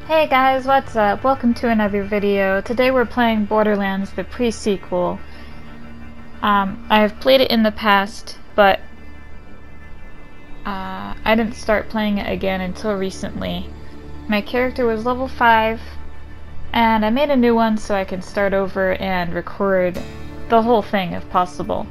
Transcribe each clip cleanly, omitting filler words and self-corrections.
Hey guys, what's up? Welcome to another video. Today we're playing Borderlands, the pre-sequel. I have played it in the past, but I didn't start playing it again until recently. My character was level 5, and I made a new one so I can start over and record the whole thing if possible.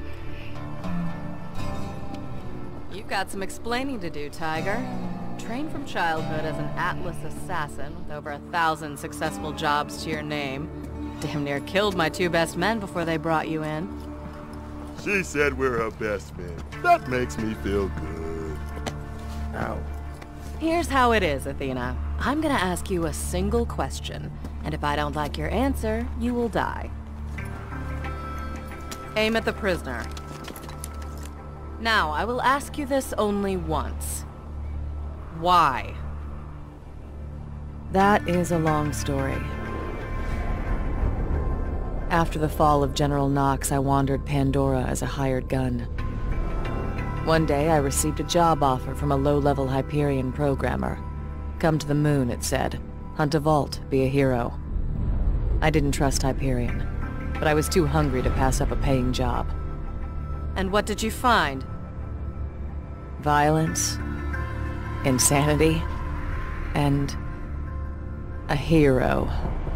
You've got some explaining to do, Tiger. Trained from childhood as an Atlas assassin with over 1,000 successful jobs to your name. Damn near killed my 2 best men before they brought you in. She said we're her best men. That makes me feel good. Ow. Here's how it is, Athena. I'm gonna ask you a single question, and if I don't like your answer, you will die. Aim at the prisoner. Now, I will ask you this only once. Why? That is a long story. After the fall of General Knox, I wandered Pandora as a hired gun. One day, I received a job offer from a low-level Hyperion programmer. Come to the moon, it said. Hunt a vault, be a hero. I didn't trust Hyperion, but I was too hungry to pass up a paying job. And what did you find? Violence, insanity, and a hero.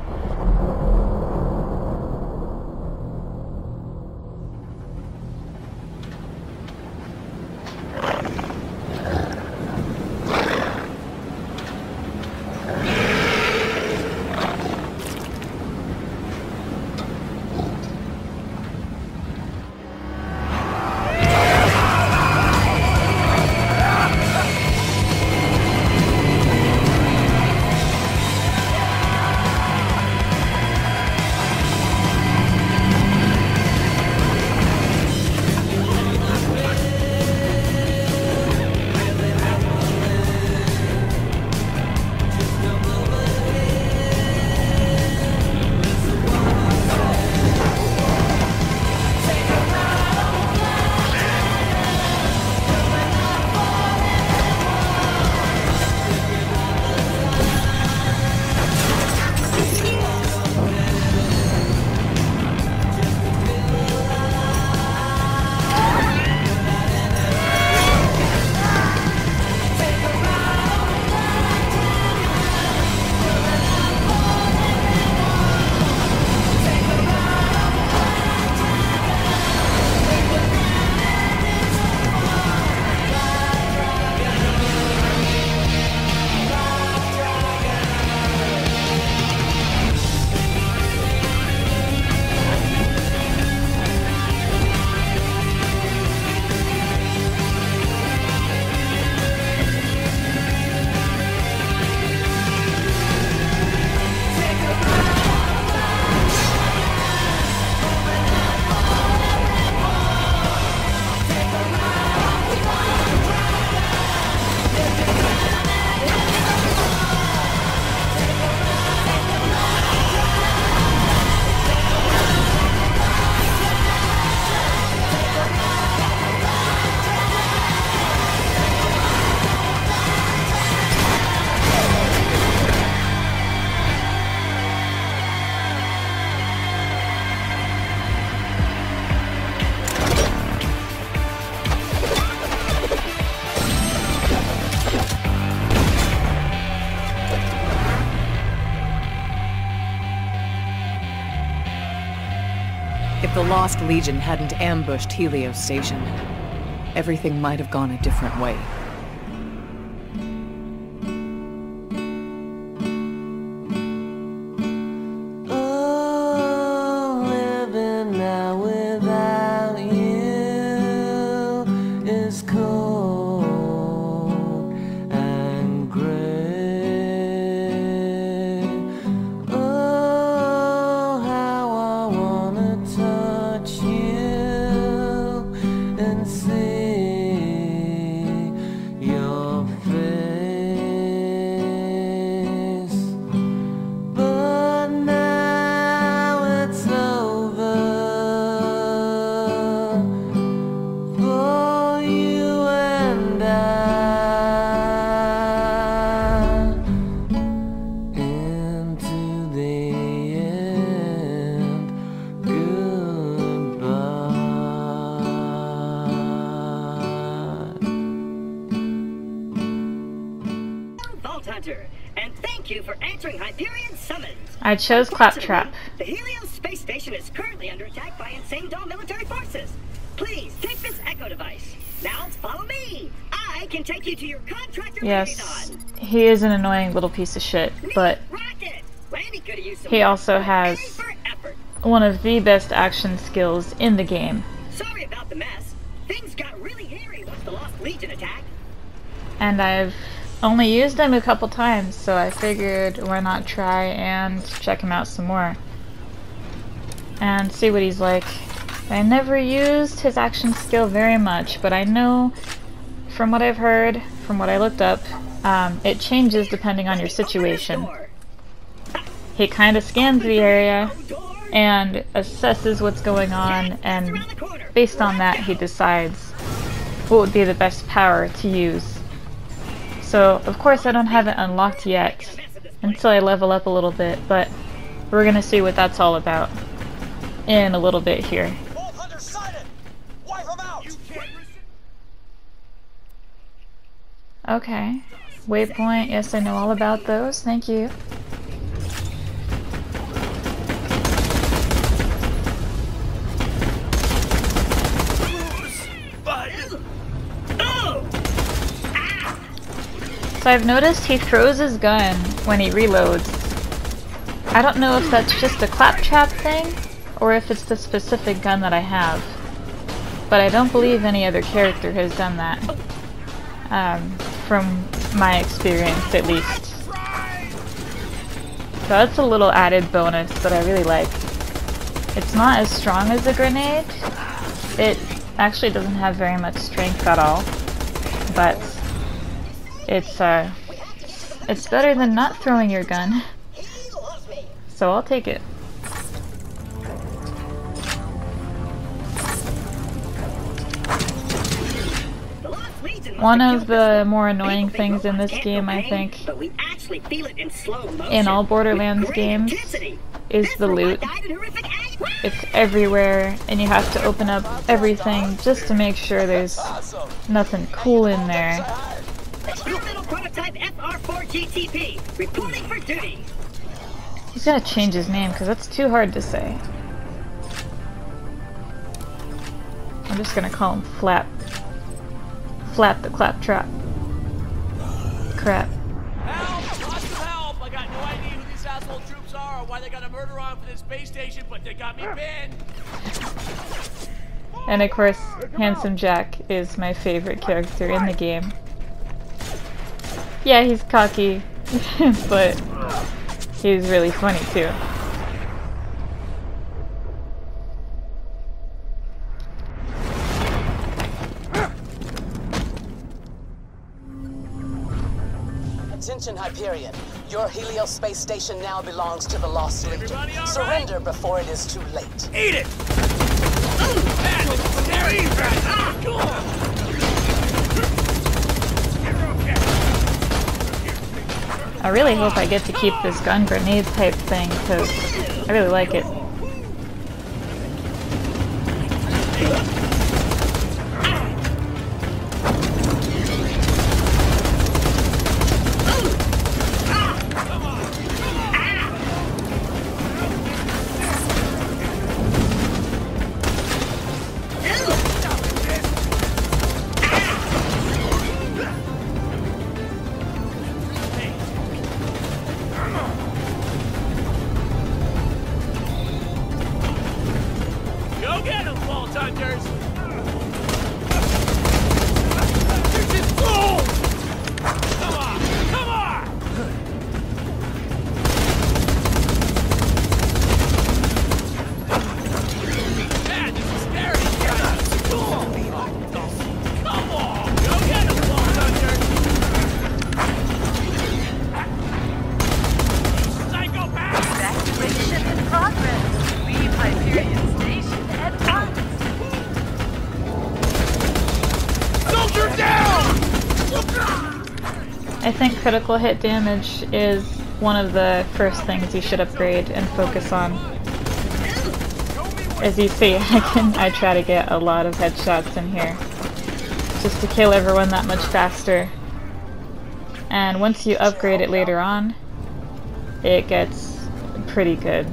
If the Lost Legion hadn't ambushed Helios Station, everything might have gone a different way. Oh, living now without you is cold and gray. Oh, how I wanna touch you and see Vault Hunter, and thank you for answering Hyperion's summons. I chose Claptrap. The Helios space station is currently under attack by insane Dawn military forces. Please take this echo device. Now follow me. I can take you to your contractor. Yes, he is an annoying little piece of shit, but he also has one of the best action skills in the game. Sorry about the mess. Things got really hairy once the Lost Legion attacked. And I've only used him a couple times, so I figured why not try and check him out some more and see what he's like. I never used his action skill very much, but I know from what I've heard, from what I looked up, it changes depending on your situation. He kind of scans the area and assesses what's going on, and based on that he decides what would be the best power to use. So of course I don't have it unlocked yet until I level up a little bit, but we're gonna see what that's all about in a little bit here. Okay, waypoint, yes I know all about those, thank you. So I've noticed he throws his gun when he reloads. I don't know if that's just a Claptrap thing, or if it's the specific gun that I have. But I don't believe any other character has done that. From my experience, at least. So that's a little added bonus that I really like. It's not as strong as a grenade. It actually doesn't have very much strength at all. But it's better than not throwing your gun. So I'll take it. One of the more annoying things in this game, I think, in all Borderlands games, is the loot. It's everywhere, and you have to open up everything just to make sure there's nothing cool in there. Experimental prototype FR4GTP, reporting for duty. He's gonna change his name because that's too hard to say. I'm just gonna call him Flap. Flap the Claptrap. Crap. Help! Lots of help! I got no idea who these asshole troops are or why they got a murder on for this space station, but they got me pinned! And of course, Handsome Jack is my favorite character in the game. Yeah, he's cocky, but he's really funny too. Attention Hyperion, your Helios space station now belongs to the Lost Legion. Surrender before it is too late. Eat it! I really hope I get to keep this gun grenade type thing, because I really like it. I think critical hit damage is one of the first things you should upgrade and focus on. As you see, I try to get a lot of headshots in here, just to kill everyone that much faster. And once you upgrade it later on, it gets pretty good.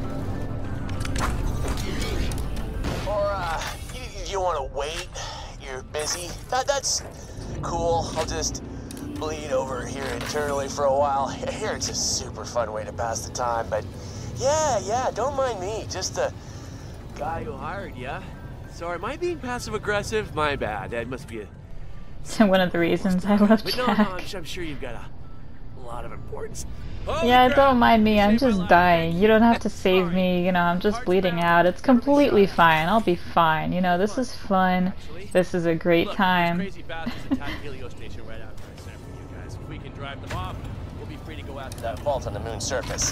Or, you want to wait? You're busy? That's cool. I'll just bleed over here internally for a while. Here, it's a super fun way to pass the time, but yeah, don't mind me. Just the guy who hired ya. Sorry, am I being passive-aggressive? My bad. That must be One of the reasons I love but Jack. no, I'm sure you've got a lot of importance. Yeah, don't mind me, I'm just dying. You don't have to save me, you know, I'm just bleeding out. It's completely fine, I'll be fine. You know, this is fun. This is a great time. Crazy bastards attack Helio Station right after I sent for you guys. If we can drive them off, we'll be free to go after that vault on the moon's surface.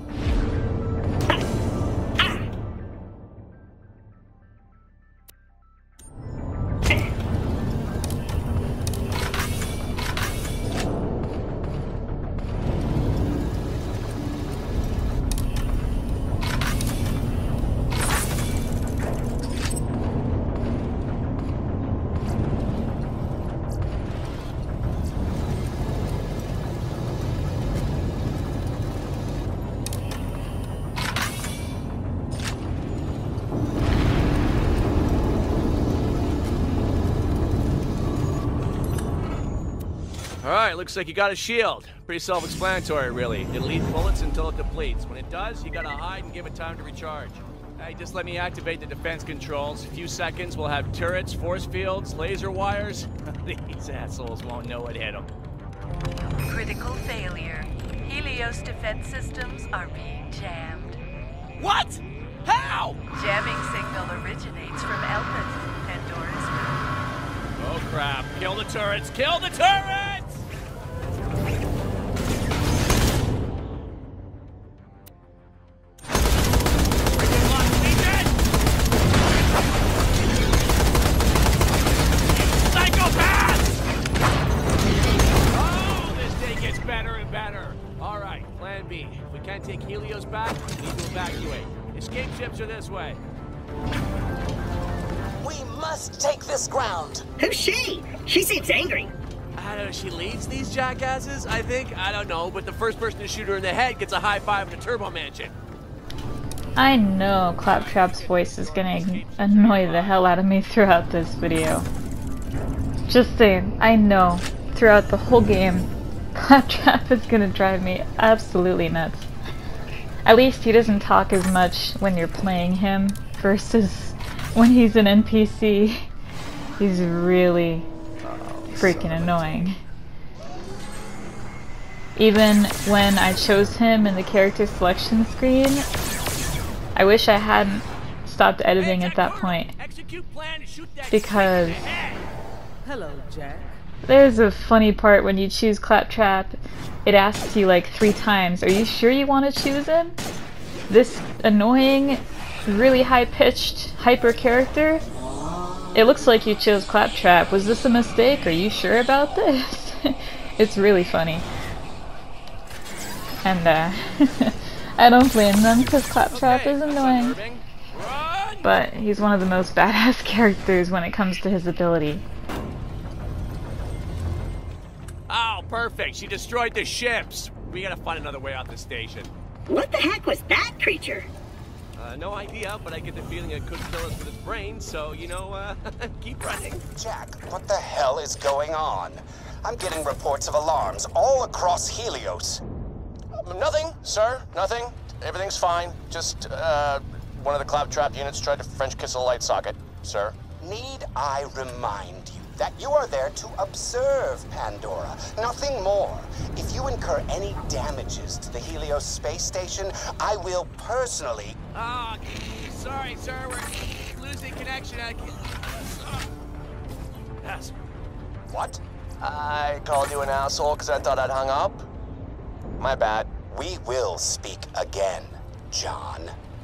Alright, looks like you got a shield. Pretty self-explanatory, really. It'll eat bullets until it depletes. When it does, you gotta hide and give it time to recharge. Hey, just let me activate the defense controls. A few seconds, we'll have turrets, force fields, laser wires. These assholes won't know what hit them. Critical failure. Helios defense systems are being jammed. What? How? Jamming signal originates from Elpis, Pandora's moon. Oh crap, kill the turrets, kill the turrets! Take Helios back, we need to evacuate. Escape ships are this way. We must take this ground. Who's she? She seems angry. I don't know, she leads these jackasses, I think? I don't know, but the first person to shoot her in the head gets a high five in a turbo mansion. I know Claptrap's voice is gonna annoy the hell out of me throughout this video. Just saying, I know, throughout the whole game, Claptrap is gonna drive me absolutely nuts. At least he doesn't talk as much when you're playing him versus when he's an NPC. He's really freaking annoying. Even when I chose him in the character selection screen, I wish I hadn't stopped editing at that point. Because Hello, Jack. there's a funny part when you choose Claptrap. It asks you like 3 times, are you sure you want to choose him? This annoying, really high-pitched, hyper character? It looks like you chose Claptrap. Was this a mistake? Are you sure about this? It's really funny. And I don't blame them because Claptrap is annoying. But he's one of the most badass characters when it comes to his ability. Oh, perfect. She destroyed the ships. We gotta find another way out the station. What the heck was that creature? No idea, but I get the feeling it could kill us with its brain, so, you know, keep running. Jack, what the hell is going on? I'm getting reports of alarms all across Helios. Nothing, sir. Nothing. Everything's fine. Just, one of the Claptrap units tried to French kiss a light socket, sir. Need I remind you that you are there to observe Pandora, nothing more. If you incur any damages to the Helios space station, I will personally... Ah, sorry, sir. We're losing connection. Yes. What? I called you an asshole because I thought I'd hung up. My bad. We will speak again, John.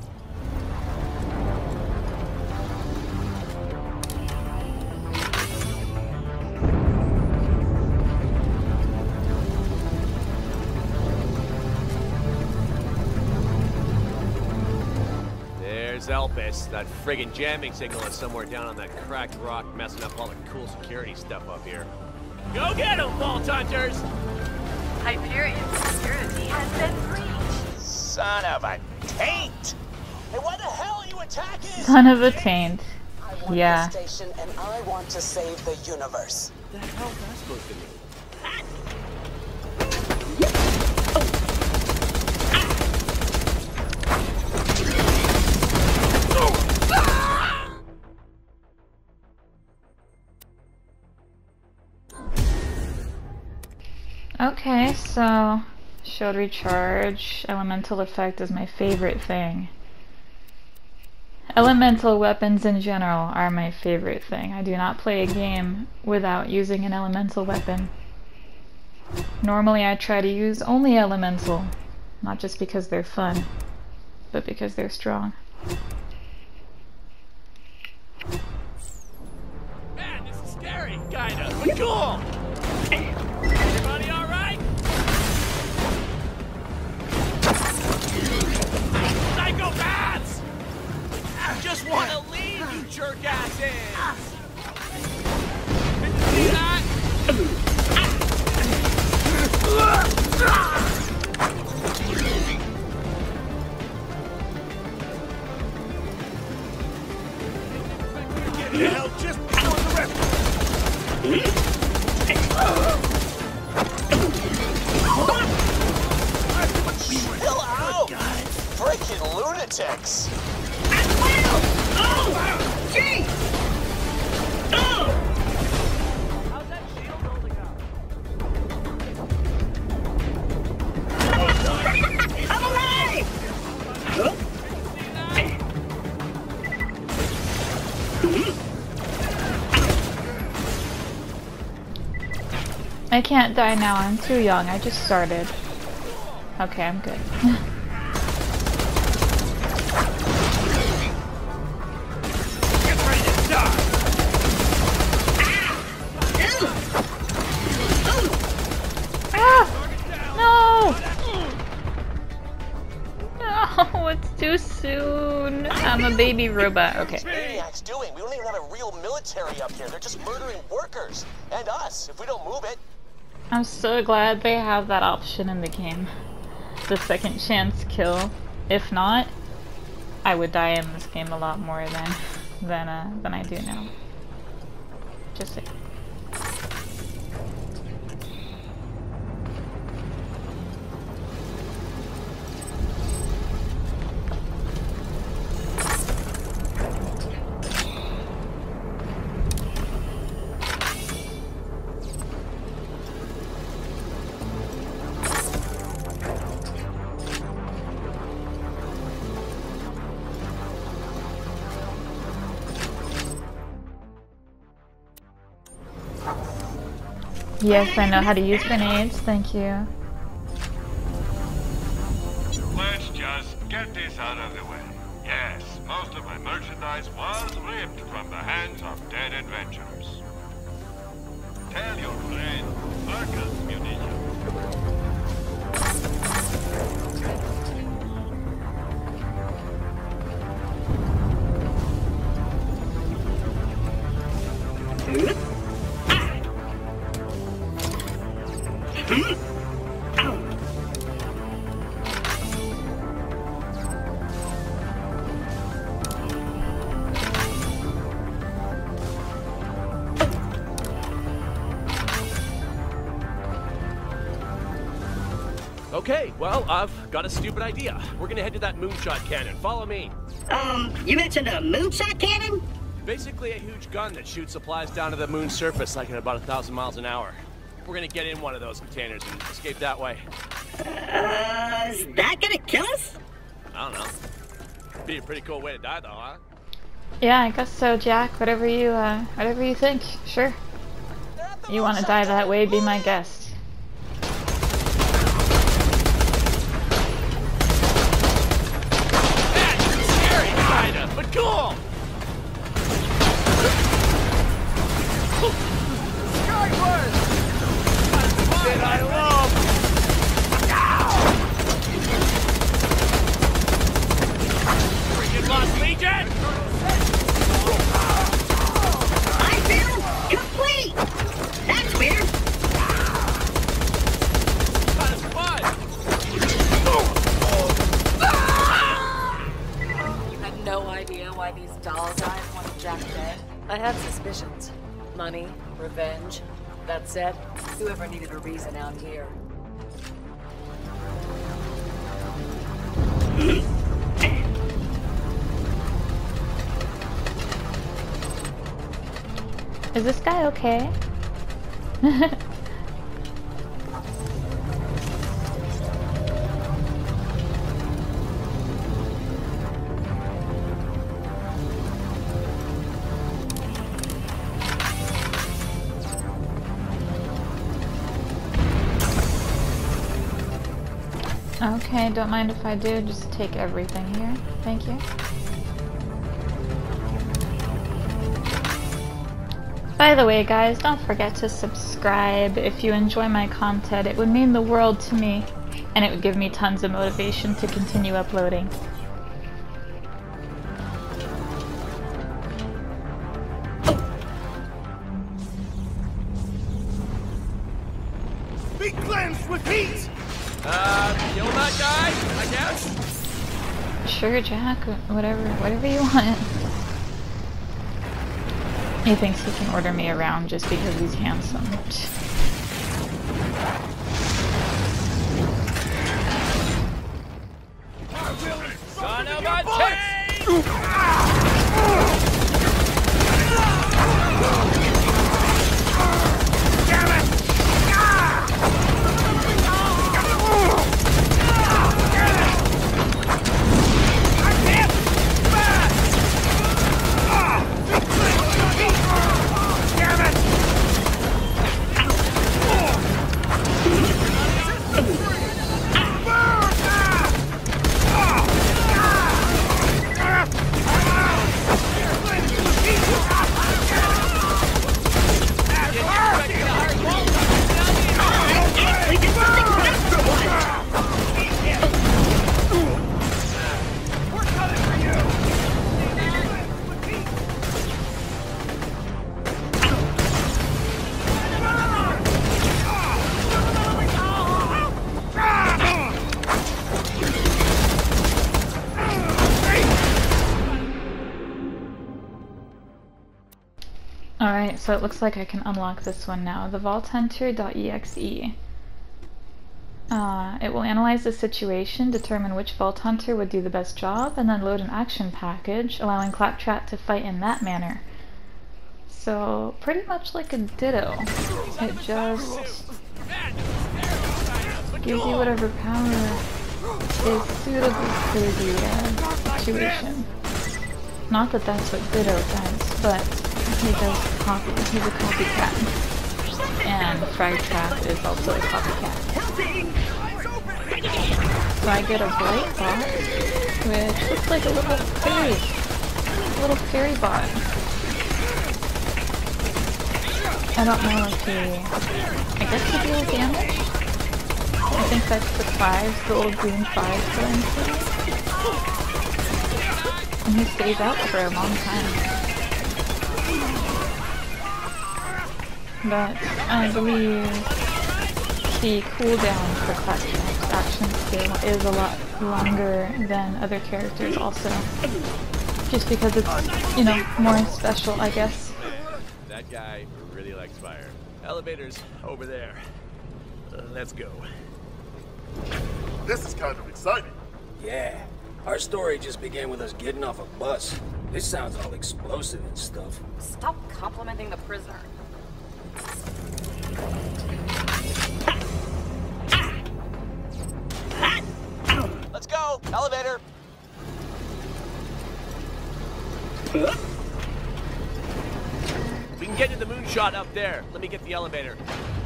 There's Elpis. That friggin' jamming signal is somewhere down on that cracked rock, messing up all the cool security stuff up here. Go get 'em, Vault Hunters! Hyperion security has been breached. Son of a taint! Hey, why the hell are you attacking? Son of a taint. I want Yeah. the station and I want to save the universe. The hell's that supposed to mean? Okay, so shield recharge, elemental effect is my favorite thing. Elemental weapons in general are my favorite thing. I do not play a game without using an elemental weapon. Normally I try to use only elemental, not just because they're fun, but because they're strong. Man, this is scary, kinda. But cool! Everybody alright? Psychopaths! I just wanna leave, you jerk-asses! Did you see that? Get the hell just before the rest. Chill out! Freaking lunatics! Oh! Jeez! Oh! How's that shield holding up? I'm alive! Huh? I can't die now, I'm too young, I just started. Okay, I'm good. Get ready to die! Ah! No! No, it's too soon. I'm a baby robot. Okay. What's Maniac's doing? We don't even have a real military up here. They're just murdering workers. And us, if we don't move it. I'm so glad they have that option in the game. The second chance kill. If not, I would die in this game a lot more than I do now. Just saying. Yes, I know how to use grenades, thank you. Let's just get this out of the way. Yes, most of my merchandise was ripped from the hands of dead adventurers. Tell your friend, Marcus Munition. Okay, well, I've got a stupid idea. We're gonna head to that moonshot cannon. Follow me. You mentioned a moonshot cannon? Basically a huge gun that shoots supplies down to the moon's surface like at about 1,000 miles an hour. We're gonna get in one of those containers and escape that way. Is that gonna kill us? I don't know. Be a pretty cool way to die though, huh? Yeah, I guess so, Jack. Whatever you think. Sure. You want to die that way, be my guest. But cool! Skyward! That I love! Freaking Lost Legion! I feel complete! That's weird! I have suspicions. Money, revenge. That said, whoever needed a reason out here. Is this guy okay? Okay, don't mind if I do, just take everything here. Thank you. By the way guys, don't forget to subscribe if you enjoy my content. It would mean the world to me, and it would give me tons of motivation to continue uploading. Be cleansed with heat! Kill that guy, I guess? Sure, Jack. Whatever you want. He thinks he can order me around just because he's handsome. Son of a bitch! Alright, so it looks like I can unlock this one now. The vaulthunter.exe. It will analyze the situation, determine which Vault Hunter would do the best job, and then load an action package, allowing Claptrap to fight in that manner. So, pretty much like a Ditto. It just gives you whatever power is suitable for the situation. Not that that's what Ditto does, but he does copy. He's a copycat. And Fragtrap is also a copycat. So I get a bright bot, which looks like a little fairy bot. I don't know if he, I guess he deals damage? I think that's the 5s, the little green 5s going through. And he stays out for a long time. But I believe the cooldown for Claptrap's action skill is a lot longer than other characters also. Just because it's, you know, more special, I guess. That guy really likes fire. Elevator's over there. Let's go. This is kind of exciting. Yeah. Our story just began with us getting off a bus. This sounds all explosive and stuff. Stop complimenting the prisoner. Let's go! Elevator! We can get to the moonshot up there. Let me get the elevator.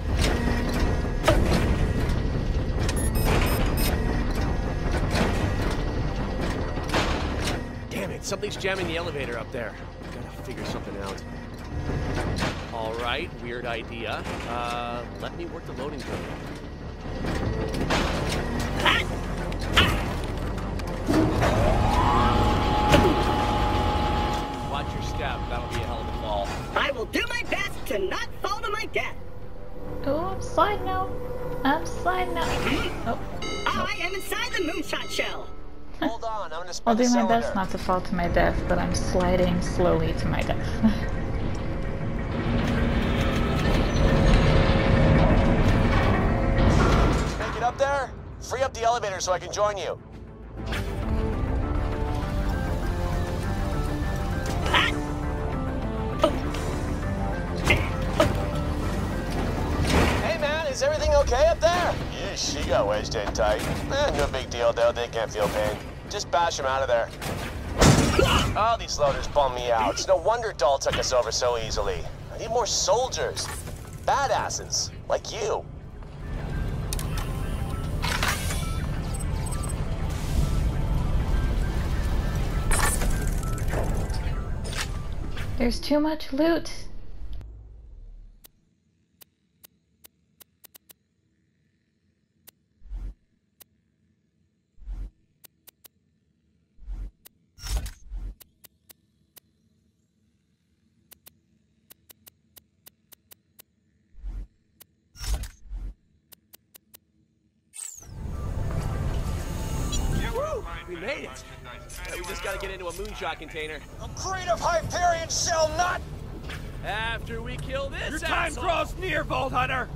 Damn it, something's jamming the elevator up there. Gotta figure something out. Alright, weird idea. Let me work the loading code. Watch your step, that'll be a hell of a fall. I will do my best to not fall to my death. Oh, I'm sliding now. I'm sliding out. Oh. I am inside the moonshot shell. Hold on, I'm gonna I'll spin do the my cylinder. best not to fall to my death, but I'm sliding slowly to my death. up there? Free up the elevator so I can join you. Hey man, is everything okay up there? Yeah, she got wedged in tight. No big deal though, they can't feel pain. Just bash them out of there. Oh, these loaders bum me out. It's no wonder Dahl took us over so easily. I need more soldiers. Badasses, like you. There's too much loot. We made it. We just gotta get into a moonshot container. A crate of Hyperion shall not... After we kill this Your time asshole. draws near, Vault Hunter!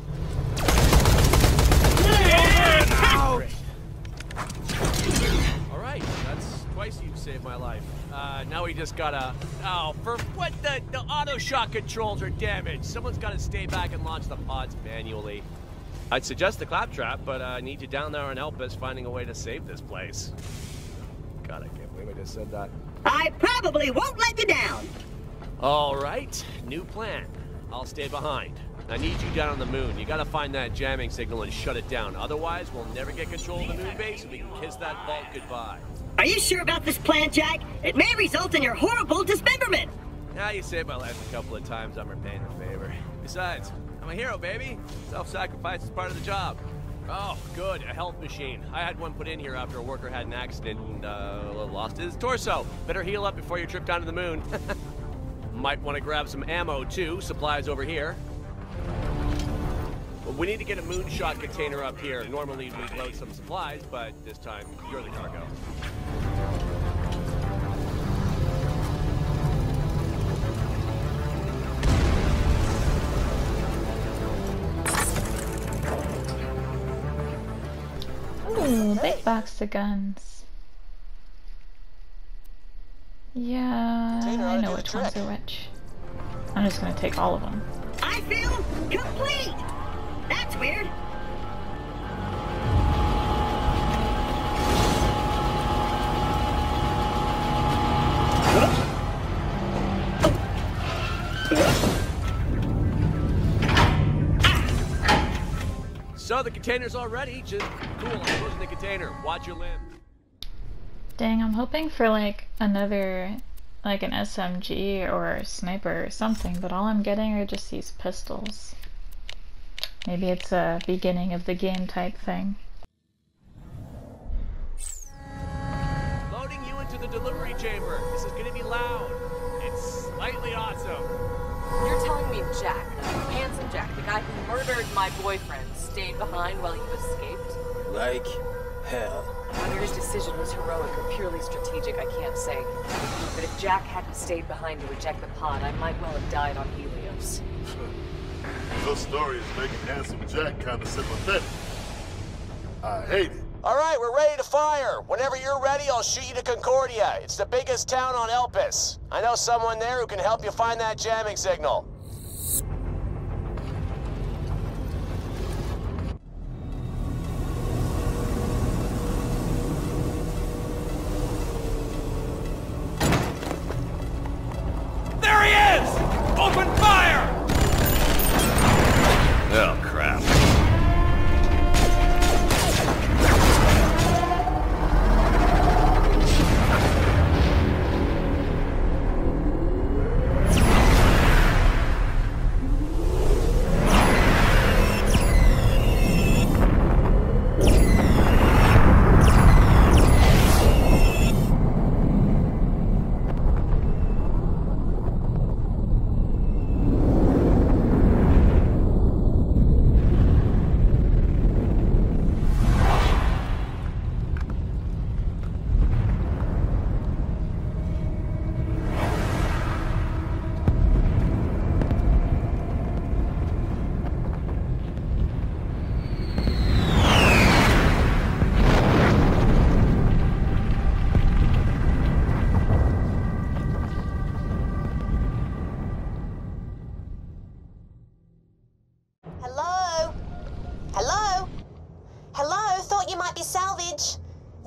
Alright, that's twice you've saved my life. Now we just gotta... Oh, for what the auto shot controls are damaged. Someone's gotta stay back and launch the pods manually. I'd suggest the claptrap, but I need you down there and help us finding a way to save this place. God, I can't believe I just said that. I probably won't let you down. Alright, new plan. I'll stay behind. I need you down on the moon. You gotta find that jamming signal and shut it down. Otherwise, we'll never get control of the moon base and we can kiss that vault goodbye. Are you sure about this plan, Jack? It may result in your horrible dismemberment. Now you saved my life a couple of times. I'm repaying a favor. Besides, I'm a hero, baby. Self-sacrifice is part of the job. Oh, good. A health machine. I had one put in here after a worker had an accident and lost his torso. Better heal up before your trip down to the moon. Might want to grab some ammo, too. Supplies over here. Well, we need to get a moonshot container up here. Normally, we'd load some supplies, but this time, you're the cargo. Ooh, big box of guns. Yeah, I know which ones are which. I'm just gonna take all of them. I feel complete. That's weird. So the container's all ready. Just cool. I'm closing the container. Watch your limb. Dang, I'm hoping for like another, like an SMG or a sniper or something, but all I'm getting are just these pistols. Maybe it's a beginning of the game type thing. Loading you into the delivery chamber. This is gonna be loud. It's slightly awesome. You're telling me Jack, handsome Jack, the guy who murdered my boyfriend, stayed behind while you escaped? Like hell. Whether his decision was heroic or purely strategic, I can't say. But if Jack hadn't stayed behind to eject the pod, I might well have died on Helios. Your story is making Handsome Jack kind of sympathetic. I hate it. All right, we're ready to fire. Whenever you're ready, I'll shoot you to Concordia. It's the biggest town on Elpis. I know someone there who can help you find that jamming signal. There he is! Open fire! Oh, crap.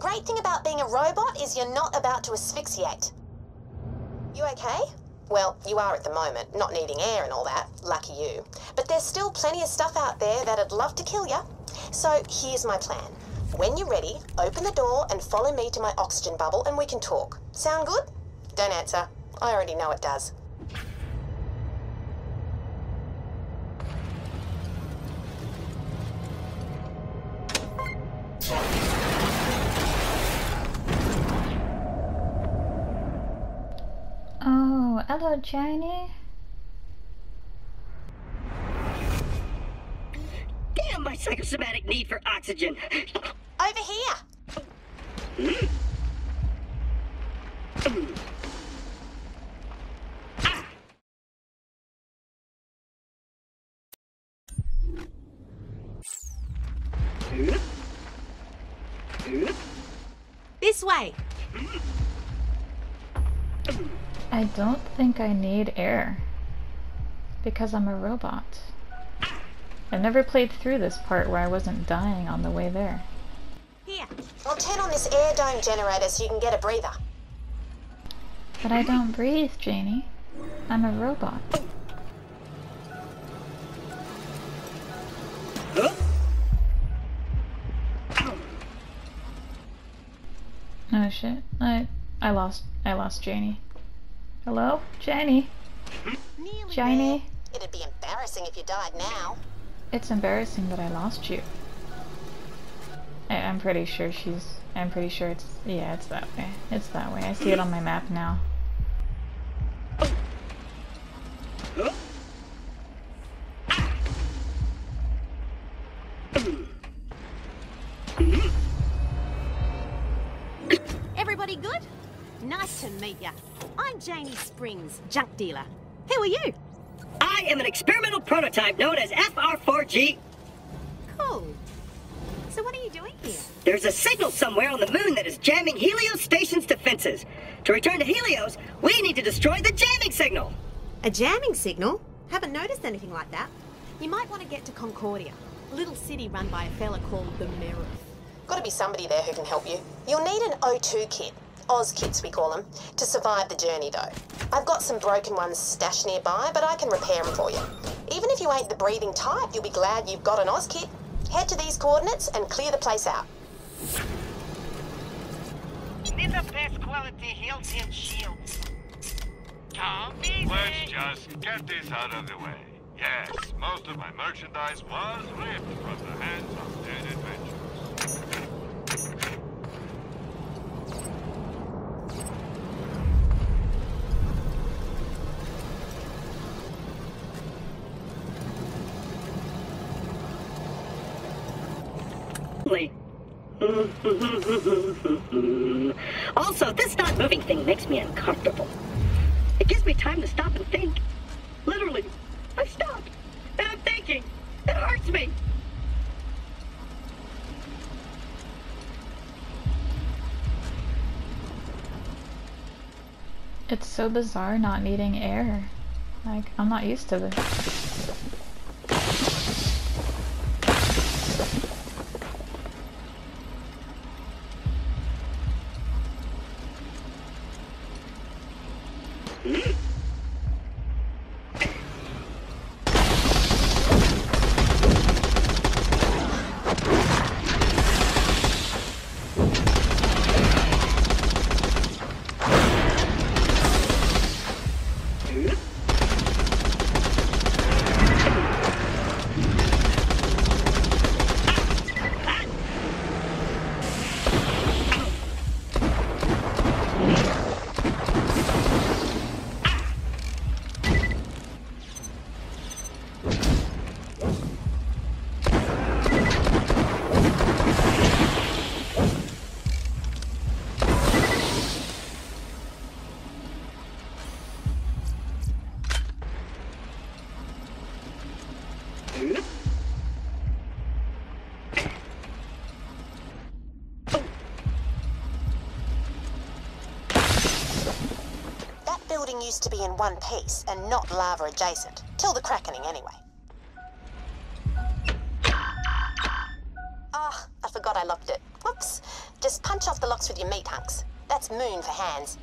great thing about being a robot is you're not about to asphyxiate. You okay? Well, you are at the moment, not needing air and all that. Lucky you. But there's still plenty of stuff out there that'd love to kill you. So here's my plan. When you're ready, open the door and follow me to my oxygen bubble and we can talk. Sound good? Don't answer. I already know it does. Oh, hello, Johnny. Damn my psychosomatic need for oxygen. Over here. This way. I don't think I need air. Because I'm a robot. I've never played through this part where I wasn't dying on the way there. Here. I'll turn on this air dome generator so you can get a breather. But I don't breathe, Janie. I'm a robot. Oh shit. I lost Janie. Hello? Janie? Janie? It'd be embarrassing if you died now. It's embarrassing that I lost you. I'm pretty sure it's, yeah, it's that way. It's that way. I see it on my map now. Everybody good? Nice to meet ya. I'm Janie Springs, junk dealer. Who are you? I am an experimental prototype known as FR4G. Cool. So what are you doing here? There's a signal somewhere on the moon that is jamming Helios Station's defenses. To return to Helios, we need to destroy the jamming signal. A jamming signal? Haven't noticed anything like that. You might want to get to Concordia, a little city run by a fella called the Mirror. Gotta be somebody there who can help you. You'll need an O2 kit. Oz kits, we call them, to survive the journey, though. I've got some broken ones stashed nearby, but I can repair them for you. Even if you ain't the breathing type, you'll be glad you've got an Oz kit. Head to these coordinates and clear the place out. Need the best quality hills and shields. Let's just get this out of the way. Yes, most of my merchandise was ripped from the hands of dead adventurers. Also, this not moving thing makes me uncomfortable. It gives me time to stop and think. Literally, I've stopped, and I'm thinking. It hurts me. It's so bizarre not needing air. Like, I'm not used to this. Used to be in one piece and not lava adjacent. Till the crackening, anyway. Ah, I forgot I locked it. Whoops. Just punch off the locks with your meat hunks. That's moon for hands.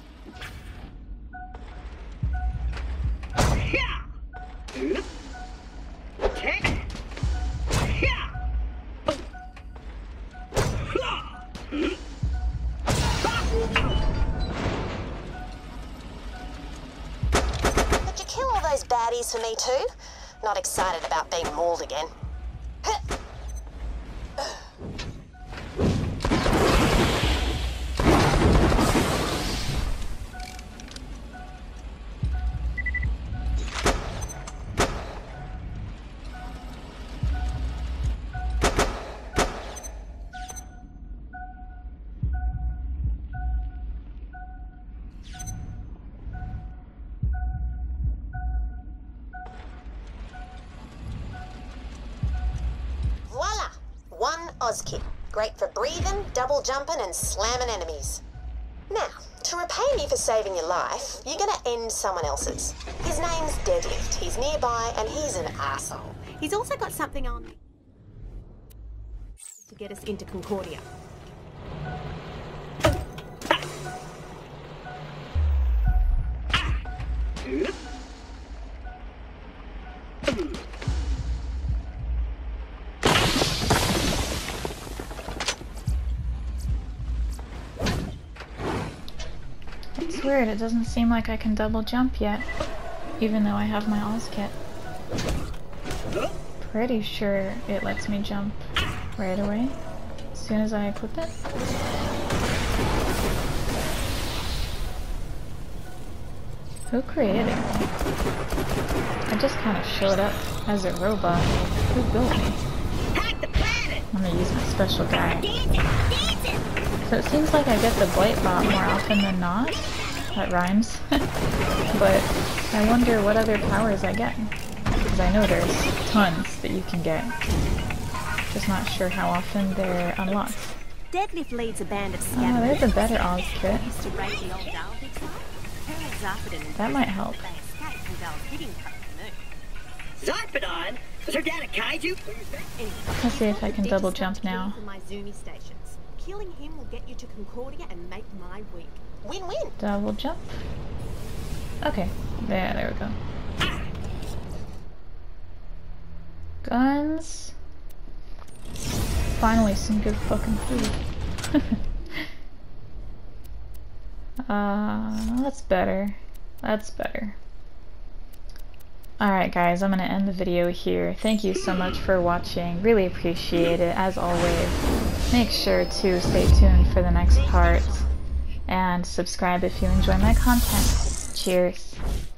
Could you kill all those baddies for me too? Not excited about being mauled again. Voila! One Oz kit. Great for breathing, double jumping, and slamming enemies. Now, to repay me for saving your life, you're gonna end someone else's. His name's Deadlift. He's nearby, and he's an asshole. He's also got something on to get us into Concordia. It's weird, it doesn't seem like I can double jump yet, even though I have my Oz kit. Pretty sure it lets me jump right away, as soon as I equip it. Who created me? I just kind of showed up as a robot. Who built me? I'm gonna use my special guy. So it seems like I get the Blight Bot more often than not. That rhymes. But I wonder what other powers I get. Because I know there's tons that you can get. Just not sure how often they're unlocked. Deadlift leads a band of Oh, there's a better Oz kit. Used to raid the old Dal big time. That might help. Zarpedon? Is her dad a kaiju? Let's see if I can double jump now. My Zoomy stations. Killing him will get you to Concordia and make my week. Win-win. Double jump. Okay. Yeah, there we go. Guns. Finally some good fucking food. That's better. That's better. Alright guys, I'm gonna end the video here. Thank you so much for watching. Really appreciate it, as always. Make sure to stay tuned for the next part. And subscribe if you enjoy my content. Cheers.